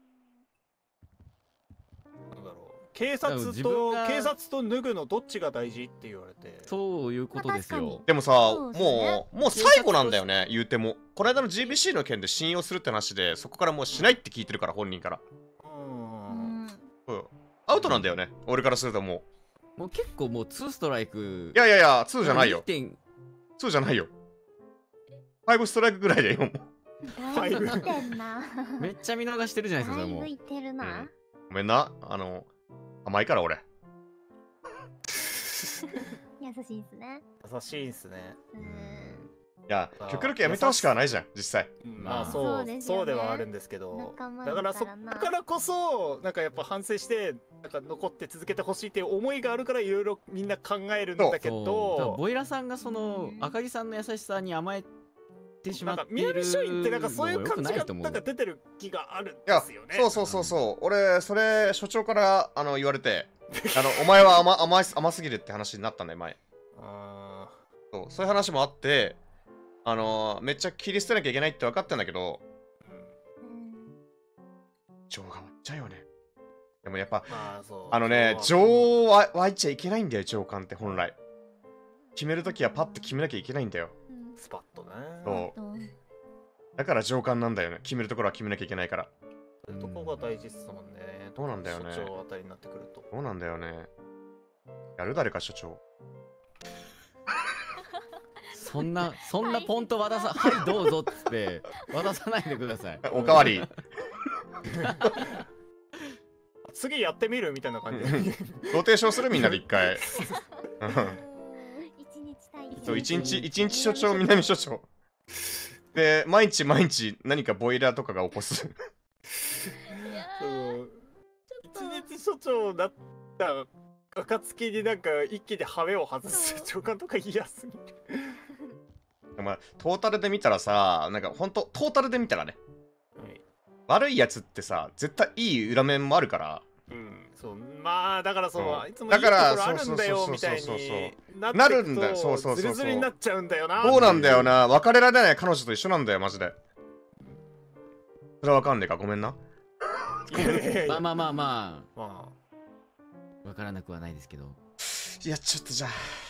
なんだろう。警察でも自と分が警察と脱ぐのどっちが大事って言われて。 そういうことですよ。 でもさ、 そうですねもうもう最後なんだよね言うても。この間の ジービーシー の件で信用するって話でそこからもうしないって聞いてるから、本人から。 うん。 そうアウトなんだよね、俺からするとももう結構もうツーストライク。 う。いやいやいやツーじゃないよ。 にてんツーじゃないよ。ファイブストライクぐらいだよもう。 だいぶいってんな。 めっちゃ見逃してるじゃないですか、それもうだいぶいってるな。 ごめんな、あの甘いから俺。 優しいですね。 優しいんすね。 うん。 いやあー極力やめてほしくはないじゃん実際。 まあそうそうですよねそうではあるんですけど、 仲間だからそっだからなからこそなんかやっぱ反省してなんか残って続けてほしいっていう思いがあるからいろいろみんな考えるんだけそうど、 多分ボイラさんがその赤木さんの優しさに甘えてしまなんかっている南署員ってなんかそういうのが良く感じがないと思うなんか出てる気があるんいやですよね。 そうそうそうそう、俺それ所長からあの言われてあのお前は甘甘い甘すぎるって話になったんだよ前。 あそうそういう話もあってあのーめっちゃ切り捨てなきゃいけないって分かってんだけど情が湧っちゃうよね。でもやっぱーまあそうあのねそう情は湧いちゃいけないんだよ、情感って本来。決めるときはパッと決めなきゃいけないんだよ。 スパッとね。 そうだから情感なんだよね、決めるところは決めなきゃいけないから。 そういうとこが大事っすもんね。 そうなんだよね所長あたりになってくると。 そうなんだよね。やる誰か所長。 そんなそんなポンと渡さはいどうぞっつって渡さないでください。 おかわり。 次やってみるみたいな感じで。 ローテーションするみんなで一回。 一日対そう一日一日所長南所長で毎日毎日何かボイラーとかが起こす。 そう一日所長だった暁になんか一気に羽目を外す長官とか嫌すぎる。 まあトータルで見たらさ、なんかほんとトータルで見たらね、 はい、 悪いやつってさ絶対いい裏面もあるから。 うんそうまあだからそう、 うんあいつもいいところあるんだよみたいそうそうそうそうにななってくるんだよ。そうとそうそうそうズルズルになっちゃうんだよな。 そうなんだよな、別れられない彼女と一緒なんだよマジで。それはわかんねえか、ごめんな。 まあまあまあままあわからなくはないですけど。 いやちょっとじゃあ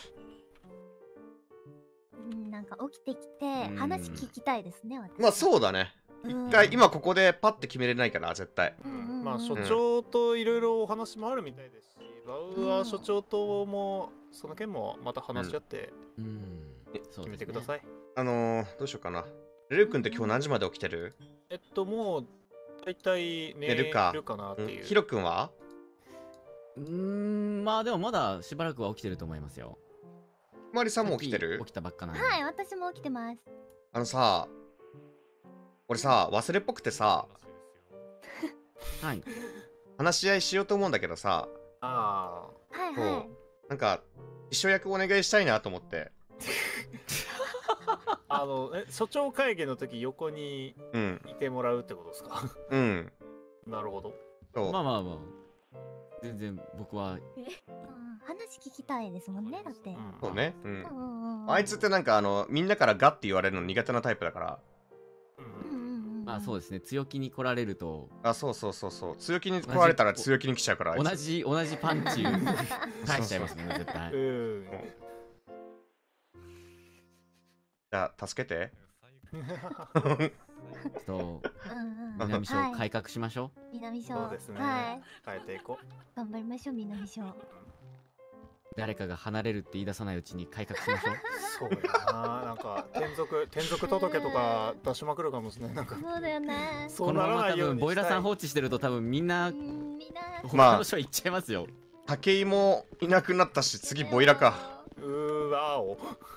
うんなんか起きてきて話聞きたいですね、私。 まあそうだね、 うん一回今ここでパッて決めれないから絶対。 あ、まあ所長といろいろお話もあるみたいですし、バウアー所長ともその件もまた話し合って決めてください。 あのー、どうしようかな。レル君って今日何時まで起きてる？ えっともう大体寝寝るかるかなっていう。 ヒロ君は？ うーんまあでもまだしばらくは起きてると思いますよ。 まりさんも起きてる？ 起きたばっかなんで。 はい、私も起きてます。 あのさ、俺さ、忘れっぽくてさ、 はい。 話し合いしようと思うんだけどさ、 あはいそうはい。 なんか、一緒役お願いしたいなと思って。 あ。あの、え、所長会議の時横にうん。 いてもらうってことですか？ うん。 なるほど。 そう。 まあまあまあ。全然僕は。 うん話聞きたいですもんね、だって。 そうね。うん。 うんうんうんあいつってなんかあの、みんなからガって言われるの苦手なタイプだから。 まあそうですね、強気に来られると。 あ、そうそうそうそう。強気に来られたら強気に来ちゃうから。あいつ同じ、同じパンチ返しちゃいますね、絶対。 うん。 じゃあ、助けて。 そう。 うんうん南署はい改革しましょう。 南署。 そうですね。 はい。 変えていこう。 頑張りましょう、南署。 誰かが離れるって言い出さないうちに改革しましょう。 そうやな。なんか転属転属届とか出しまくるかもしれない。なんか。 そうだよね。 そうならないようにしたい。 このまま多分ボイラさん放置してると多分みんなまあ他の署行っちゃいますよ。 武井もいなくなったし、次ボイラか。 うーわお。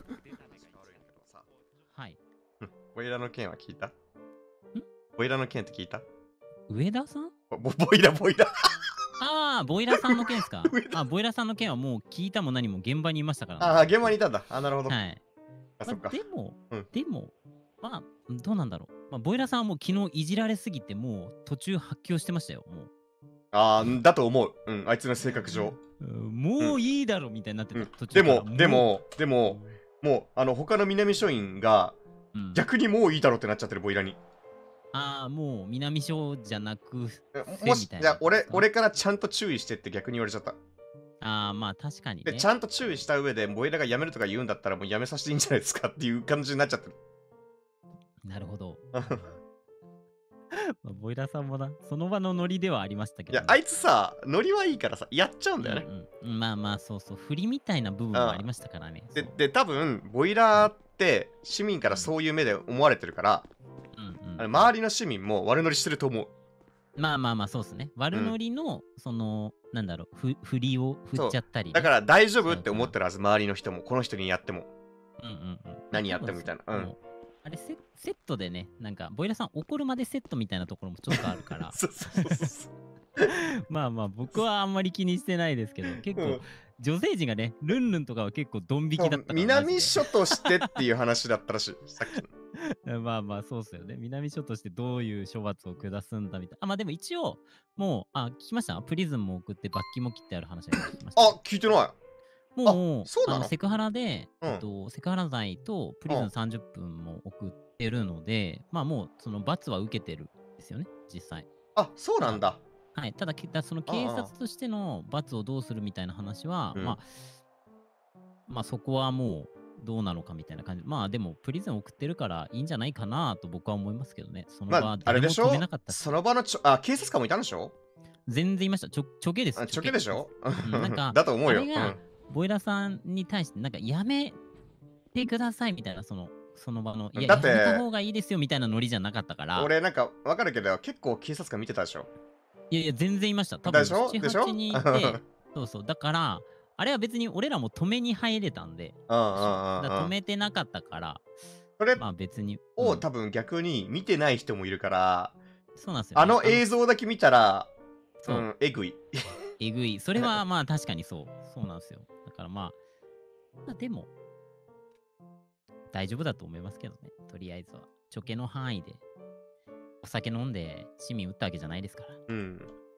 はい。 ボイラの件は聞いた？ボイラの件って聞いた？ 上田さん？ ボボイラボイラ。 ああ、ボイラさんの件ですか？あ、ボイラさんの件はもう聞いたも何も現場にいましたからね。 ああ、現場にいたんだ。あ、なるほど。 はい。 あ、そっか。 でも、 うんでも、まあ、どうなんだろう。まあ、ボイラさんはもう昨日いじられすぎて、もう途中発狂してましたよ。もう。 ああ、だと思う。うん、あいつの性格上。 もういいだろみたいになってた、 うん途中でからも、でも、でも、もう、あの、他の南署員が、逆にもういいだろってなっちゃってる、ボイラに。 ああ、もう南署じゃなくせもし、 みたいなじゃあ俺、俺からちゃんと注意してって逆に言われちゃった。 ああ、まあ確かにね。 で、ちゃんと注意した上で、ボイラが辞めるとか言うんだったら、もう辞めさせていいんじゃないですかっていう感じになっちゃってる。 なるほど。まあボイラさんもな、その場のノリではありましたけど、 いや、あいつさ、ノリはいいからさ、やっちゃうんだよね。 うんうん、まあまあ、そうそう、振りみたいな部分もありましたからね。 で、で多分、ボイラーって市民からそういう目で思われてるから、あの周りの市民も悪乗りしてると思う。 まあまあまあ、そうですね。悪ノリの、その、なんだろう、ふ振りを振っちゃったり、ね。 だから大丈夫って思ってるはず、周りの人も、この人にやっても。 うんうんうん。 何やってもみたいな。うん。 あれセ、セットでね、なんか、ボイラさん怒るまでセットみたいなところもちょっとあるから。 そうそうそうそう。 まあまあ、僕はあんまり気にしてないですけど、結構、うん、女性陣がね、ルンルンとかは結構ドン引きだったから。 南署としてっていう話だったらしい、さっきの。まあまあ、そうっすよね。南署としてどういう処罰を下すんだみたいな。あ、まあでも一応、もう、あ、聞きました？プリズンも送って、バッキも切ってある話が聞きました。 あ、聞いてない。 もう、 そうなの？ あのセクハラで、 うん、 えっと、セクハラ罪とプリズンさんじゅっぷんも送ってるので、うん、まあもう、その罰は受けてるんですよね、実際。 あ、そうなんだ。 はい、ただ、だその警察としての罰をどうするみたいな話は、まあ、まあそこはもうどうなのかみたいな感じ。まあでも、プリズン送ってるからいいんじゃないかなと僕は思いますけどね。その場、まあ、誰も止めなかったし。 その場のちょ、あ、警察官もいたんでしょ？ 全然いました。ちょ、ちょけです。 ちょけでしょ？ うん、なんか、 だと思うよ。 あれがボイラさんに対して、なんか、やめてくださいみたいな、その、その場の、いや、だってやめた方がいいですよみたいなノリじゃなかったから。 俺、なんか、わかるけど、結構警察官見てたでしょ？ いやいや、全然いました。多分、 でしょ？ なな、はちにんいて、そうそう。だから、あれは別に俺らも止めに入れたんで、止めてなかったから、 それまあ別に。 を、うん、多分逆に見てない人もいるから、 そうなんですよ、ね。 あの映像だけ見たら、うん、えぐい。 えぐい。それはまあ確かにそう。そうなんですよ。だからまあ、まあ、でも、大丈夫だと思いますけどね。とりあえずは。ちょけの範囲で、お酒飲んで市民撃ったわけじゃないですから。 うん。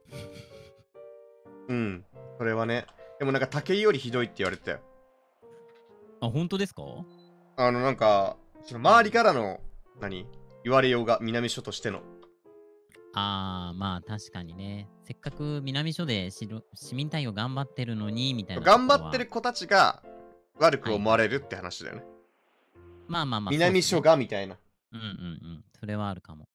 うん。それはね。でもなんか武井よりひどいって言われてたよ。 あ、本当ですか？ あのなんか、その周りからの、何言われようが、南署としての。 ああ、まあ確かにね。せっかく南署で市民対応頑張ってるのに、みたいな。 頑張ってる子たちが悪く思われるって話だよね。はい、 まあまあまあ。 南署がみたいな。 うんうんうん。それはあるかも。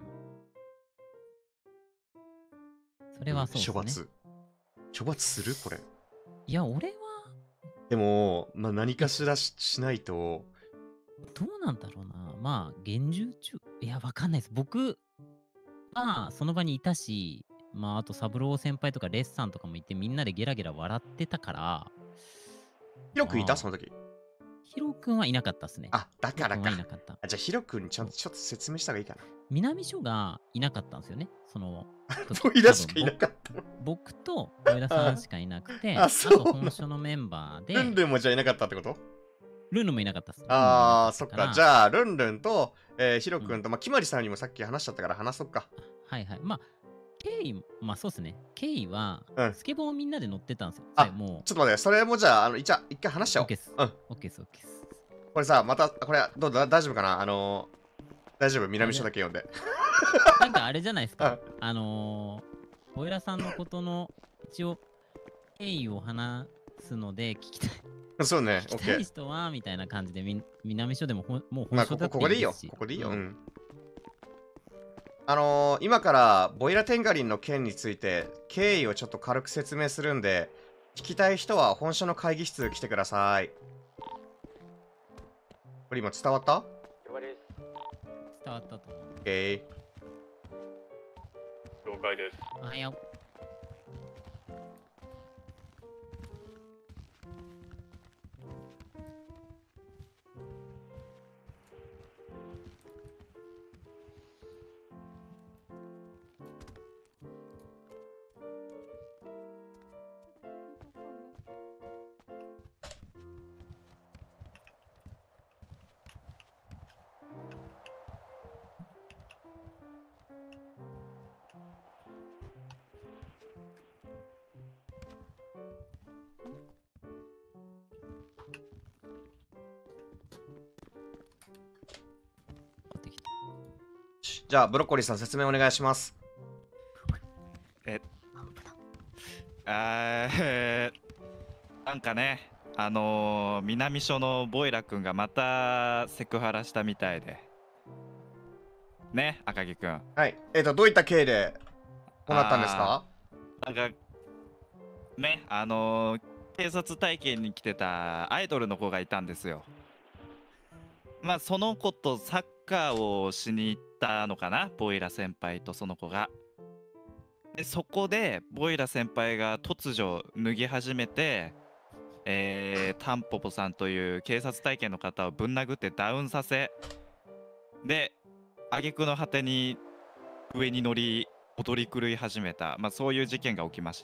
それはそうですね。 処罰。処罰するこれ。 いや、俺は。 でも、まあ何かしら し, しないと。 どうなんだろうな。まあ、厳重中。いや、わかんないです。僕、まあ、その場にいたし、まあ、あと、三郎先輩とかレッサンとかもいて、みんなでゲラゲラ笑ってたから。 広くいたその時。 ヒロ君はいなかったっすね。 あ、だからか。 ヒロ君はいなかった。 あじゃあヒロ君にちょっとちょっと説明した方がいいかな。 南署がいなかったんですよね。そのボイラしかいなかった。 僕とボイラさんしかいなくて、 あ、 あそうと本署のメンバーで。 ルンルンもじゃあいなかったってこと？ ルンルンもいなかったっす。 ああ、そっか。じゃあ、ルンルンと、えー、ヒロ君と、まあ、キマリさんにもさっき話しちゃったから話そっか。 はいはい。まあ、ケイ、まあそうっすね。ケイは、 うんスケボーみんなで乗ってたんですよ。 あ、 もうちょっと待って、それもじゃあ、あの、一応一回話しちゃおう。 オッケーっす。 うん。 オッケーっす、オッケーっす。 これさ、また、これ、どうだ、大丈夫かなあのー、大丈夫南署だけ読んで。 なんかあれじゃないですか。あのー、ボイラさんのことの、一応、経緯を話すので聞きたい。 そうね、 聞きたい人は、みたいな感じで、み南署でもほもうまあ、 本署だってここここでいいよ。 しここでいいよ。 ううんん。あのー、今からボイラテンガリンの件について経緯をちょっと軽く説明するんで、聞きたい人は本社の会議室来てください。これ今伝わった？ 伝わったと思う。 OK。 了解です。 おはよう。 じゃあブロッコリーさん説明お願いします。 ええー、なんかね、あのー、南署のボイラ君がまたセクハラしたみたいでね、赤木君。 はい。えっ、ー、とどういった経緯でこうなったんですか？ なんかね、あのー、警察体験に来てたアイドルの子がいたんですよ。まあその子とサッカーをしに行ったのかな、ボイラ先輩とその子が。でそこでボイラ先輩が突如脱ぎ始めて、えー、タンポポさんという警察体験の方をぶん殴ってダウンさせ、で挙句の果てに上に乗り踊り狂い始めた、まあそういう事件が起きました。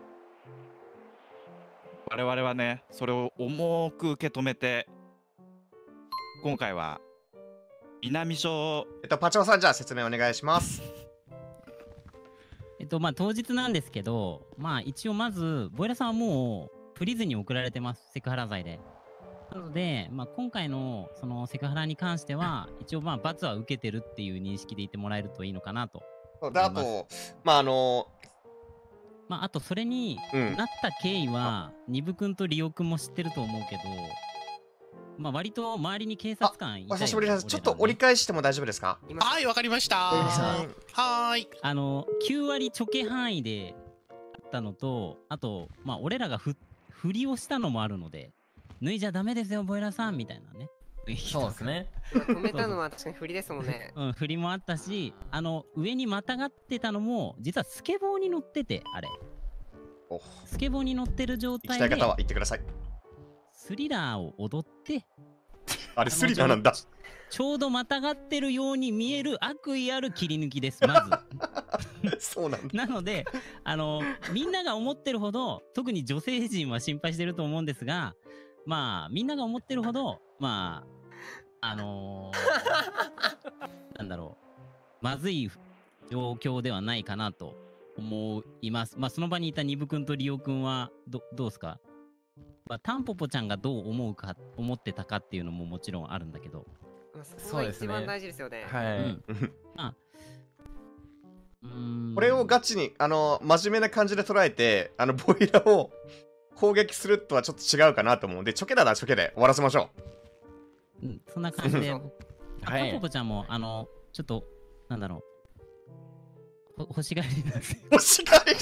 我々はね、それを重く受け止めて、今回は南署、 えっとパチョさん、じゃあ説明お願いします。 えっとまあ当日なんですけど、まあ一応まずボイラさんはもうプリズンに送られてます、セクハラ罪で。なので、まあ、今回のそのセクハラに関しては一応まあ罰は受けてるっていう認識でいてもらえるといいのかなと。 であとまああのまああとそれにうんなった経緯は、ニブ君とリオ君も知ってると思うけど、まあ割と周りに警察官いたよ。 お久しぶりです。ちょっと折り返しても大丈夫ですか？ はい、わかりました。 ははーい。 あのきゅう割ちょけ範囲であったのと、あとまあ俺らがふ振りをしたのもあるので、脱いじゃダメですよボイラさんみたいなね。 そうですね。 止めたのは確かに振りですもんね。 うん、振りもあったし、あの上にまたがってたのも実はスケボーに乗ってて、あれスケボーに乗ってる状行き態でたい方は言ってください。 スリラーを踊って、 あれスリラーなんだ。 ちょうどまたがってるように見える悪意ある切り抜きです、まず。そうなんだ。 なので、あのみんなが思ってるほど、特に女性陣は心配してると思うんですが、まあみんなが思ってるほど、まああのー、なんだろう、まずい状況ではないかなと思います。まあその場にいたニブ君とリオ君はどどうですか？まあ、タンポポちゃんがどう思うか思ってたかっていうのももちろんあるんだけど、 そこが一番大事ですよね。 はい。 うんあうーんこれをガチにあの真面目な感じで捉えて、あのボイラを攻撃するとはちょっと違うかなと思うんで、チョケだなチョケで終わらせましょうん、そんな感じで、あはいタンポポちゃんもあのちょっとなんだろう、ほ欲しがりなんですよ。 う。欲しがり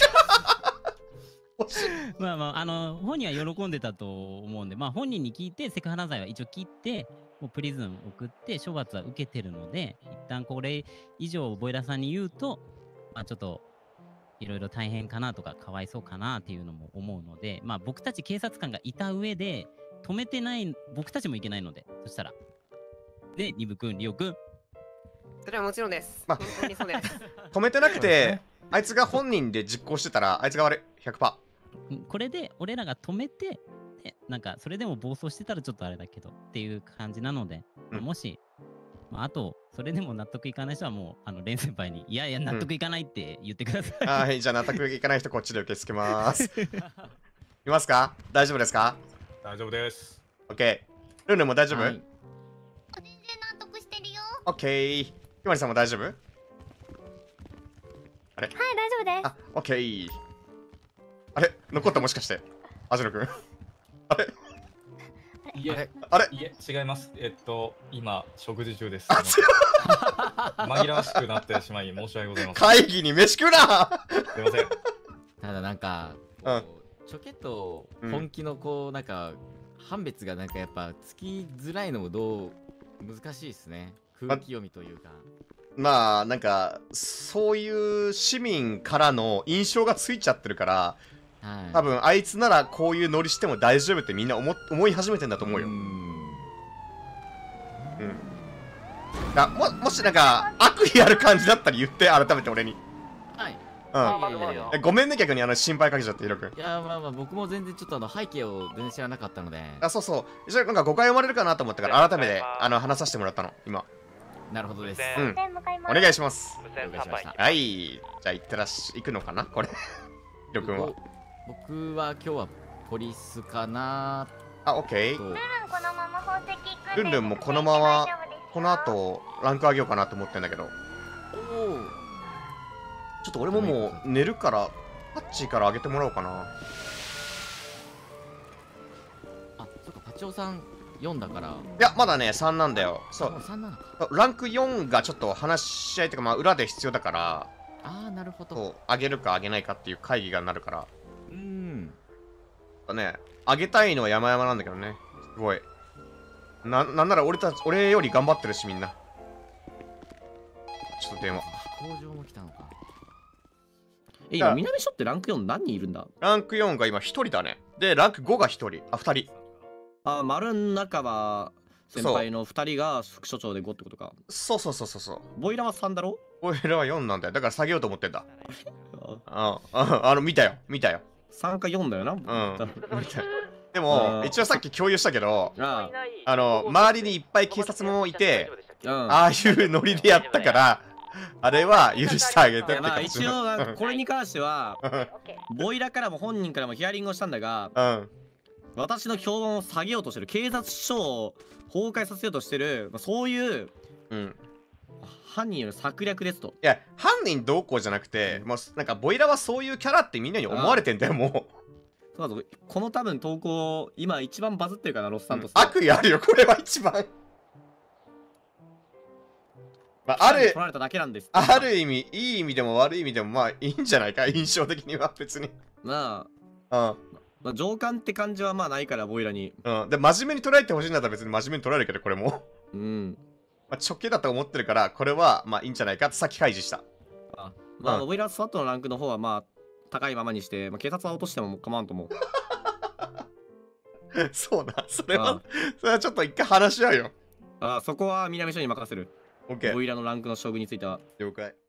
まあまあ、あの本人は喜んでたと思うんで、まあ本人に聞いてセクハラ罪は一応切って、もうプリズン送って処罰は受けてるので、一旦これ以上ボイラさんに言うと、まあちょっといろいろ大変かなとかかわいそうかなっていうのも思うので、まあ僕たち警察官がいた上で止めてない僕たちもいけないので、そしたら。で、ニブ君、リオ君。 それはもちろんです。 まあ本当にそうです。 止めてなくて、あいつが本人で実行してたら、あいつが悪い。ひゃくパーセント。 これで俺らが止めて、でなんかそれでも暴走してたらちょっとあれだけどっていう感じなので、 うんもし、まあ、あとそれでも納得いかない人はもうあのレン先輩にいやいや納得いかないって言ってください。 はい、じゃあ納得いかない人こっちで受け付けます。いますか？大丈夫ですか？ 大丈夫です。 オッケー。ルンルンも大丈夫？ 全然納得してるよ。 オッケー。ひまりさんも大丈夫？あれ？ はい、大丈夫です。 あ、オッケー。あれ？残ったもしかして？アジノ君。あれ？ いえ、 あれ？ いえ、違います。えっと、今、食事中です。 あ、違う。 紛らわしくなってしまい、申し訳ございません。 会議に飯食うな。 すいません。 ただなんか、こうちょけと本気のこう、なんか、判別がなんかやっぱつきづらいのもどう、難しいですね。空気読みというか。 まあ、なんか、そういう市民からの印象がついちゃってるから、 はい、 多分あいつならこういうノリしても大丈夫ってみんな思思い始めてんだと思うよ。うん。あ、ももしなんか悪意ある感じだったら言って改めて俺に。 はい。 うん。ごめんね逆にあの心配かけちゃってヒロ君。 いやまあまあ僕も全然ちょっとあの背景を全然知らなかったので。 あ、そうそう。じゃあなんか誤解生まれるかなと思ったから改めてあの話させてもらったの今。 なるほどです。 うん。お願いします。はい。じゃあ行ってらっし行くのかなこれ。ヒロ君は。 僕は今日はポリスかな。 あ、オッケー。 ルンルンこのまま宝石行くルンルンもこのままこの後ランク上げようかなと思ってんだけど。 おお。 ちょっと俺ももう寝るからパッチーから上げてもらおうかな。 あ、そっかパチオさんよんだから。いやまだねさんなんだよ。そう。 さんなのか。 ランクよんがちょっと話し合いというかまあ裏で必要だから。 ああなるほど。 そう上げるか上げないかっていう会議がなるから。 うん。 ね、上げたいのは山々なんだけどね。すごい。な、なんなら俺たち、俺より頑張ってるし、みんな。ちょっと電話。 工場も来たのか。 え、今、南署ってランクよん何人いるんだ？ ランクよんが今ひとりだね。で、ランクごがひとり。あ、ふたり。 あ、丸の中は先輩のふたりが副署長でごってことか。 そうそうそうそうそう。 ボイラはさんだろ？ ボイラはよんなんだよ。だから下げようと思ってんだ。ああ、あの、見たよ。見たよ。 さんかよんだよな。うん。 でも、一応さっき共有したけど、あの、周りにいっぱい警察もいて、ああいうノリでやったから、あれは許してあげてってまあ一応、これに関しては、ボイラからも本人からもヒアリングをしたんだが、私の評判を下げようとしてる、警察署を崩壊させようとしてる、そういう、犯人による策略ですと。 いや、犯人どうこうじゃなくて、もうなんかボイラはそういうキャラってみんなに思われてんだよ、もう。 そうだぞ、この多分投稿、今一番バズってるかな、ロスサントス。 悪意あるよ、これは一番。まあ、ある、 取られただけなんです。 ある意味、いい意味でも悪い意味でも、まあいいんじゃないか、印象的には別に。 まあ、うん。 まあ、上官って感じはまあないから、ボイラに。 うん。で、真面目に捉えてほしいんだったら別に真面目に捉えるけど、これも。 うん。 まあ、直径だと思ってるから、これはまあいいんじゃないかってさっき開示した。 あまあ、うん、ボイラースワットのランクの方はまあ、高いままにして、まあ、警察は落としても構わんと思う。 そうな、それは、それはちょっと一回話し合うよ。 ああ、そこは南署に任せる。 オッケー。 ボイラーのランクの将軍については。 了解。